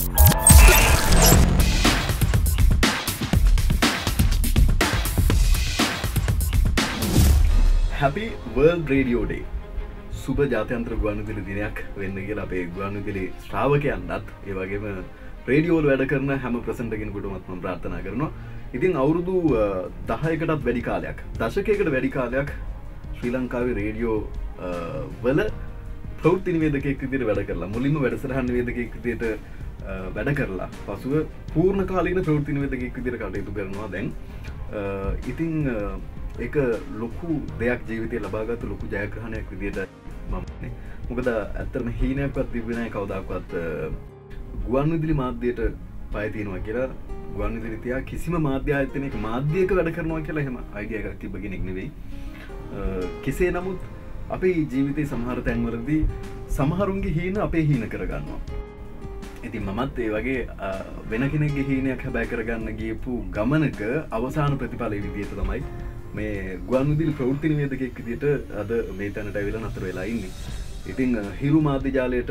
Happy World Radio Day. සුබ ජාත්‍යන්තර ගුවන්විදුලි දිනයක් වෙන්න කියලා අපේ ගුවන්විදුලි ශ්‍රාවකයන්ටත් ඒ වගේම රේඩියෝ වල වැඩ කරන හැම ප්‍රසන්ටර් කෙනෙකුටමත් මම ප්‍රාර්ථනා කරනවා. ඉතින් අවුරුදු 10කටත් වැඩි කාලයක්, දශකයකට වැඩි කාලයක් ශ්‍රී ලංකාවේ රේඩියෝ වල ප්‍රවෘත්ති නිවේදකයෙක් විදිහට වැඩ කරලා, මුලින්ම වැඩසටහන් නිවේදකයෙක් විදිහට වැඩ කරලා, පසුව පූර්ණ කාලීන ප්‍රවෘත්ති නිවේදකයෙක් විදිහට කටයුතු කරනවා දැන්. ඉතින් ඒක ලොකු දෙයක් ජීවිතේ ලබාගත්තු ලොකු ජයග්‍රහණයක් විදිහට මම මොකද ඇත්තටම හීනයක්වත් තිබුණේ නැහැ කවදාකවත් ගුවන්විදුලි මාධ්‍යයට පය තියනවා කියලා. ගුවන්විදුලි තියා කිසිම මාධ්‍ය ආයතනයක මාධ්‍යයක වැඩ කරනවා කියලා එහෙම අයිඩියා එකක් තිබ්බ කෙනෙක් නෙවෙයි. කෙසේ නමුත් අපේ ජීවිතේ සමහර තැන්වලදී සමහරුන්ගේ හීන අපේ හීන කරගන්නවා. ඉතින් මමත් ඒ වගේ වෙන කෙනෙක්ගේ හීනයක් හැබැයි කරගන්න ගියපු ගමනක අවසාන ප්‍රතිඵලය විදිහට තමයි මේ ගුවන්විදුලි ප්‍රවෘත්ති නිවේදකයෙක් විදිහට අද මේ තැනට ඇවිල්ලා නතර වෙලා ඉන්නේ. ඉතින් හිරු මාධ්‍ය ජාලයට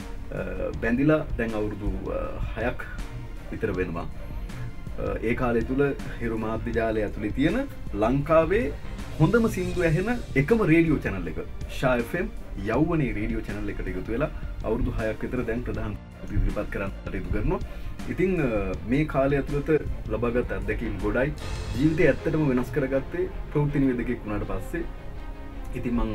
බැඳිලා දැන් අවුරුදු 6ක් විතර වෙනවා. ඒ කාලය තුල හිරු මාධ්‍ය ජාලය ඇතුලේ තියෙන ලංකාවේ හොඳම සින්දු ඇහෙන එකම රේඩියෝ channel එක ෂා FM යෞවනේ රේඩියෝ channel එකට එකතු වෙලා අවුරුදු 6ක් විතර දැන් ප්‍රධාන ඉදිරිපත් කරන්න කටයුතු කරනවා. ඉතින් මේ කාලය ඇතුළත ලබාගත් අත්දැකීම් ගොඩයි. ජීවිතය ඇත්තටම වෙනස් කරගත්තේ ප්‍රවෘත්ති නිවේදකයෙක් වුණාට පස්සේ. ඉතින් මම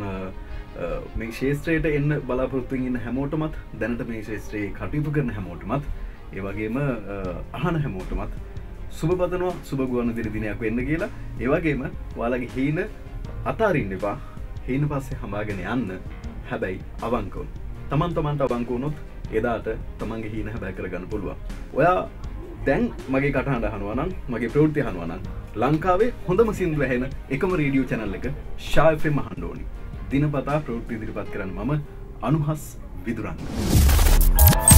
මේ ශාස්ත්‍රයට එන්න බලාපොරොත්තු වෙන හැමෝටමත්, දැනට මේ ශාස්ත්‍රයේ කටයුතු කරන හැමෝටමත්, ඒ වගේම අහන හැමෝටමත් සුබ පතනවා සුබ ගුවන්විදුලි දිනයක් වෙන්න කියලා. ඒ වගේම ඔයාලගේ හීන අතාරින්න එපා. හීන පස්සේ හඹාගෙන යන්න. හැබැයි අවංකව. තමන්ට අවංක වුණොත් එදාට තමන්ගේ හීන හැබැයි කරගන්න පුළුවන්. ඔයා දැන් මගේ කටහඬ අහනවා නම්, මගේ ප්‍රවෘත්ති අහනවා නම්, ලංකාවේ හොඳම සින්දු ඇහෙන එකම රේඩියෝ channel එක ෂා FM අහන්න ඕනි. දිනපතා ප්‍රවෘත්ති ඉදිරිපත් කරන්න මම අනුහස් විදුරංග.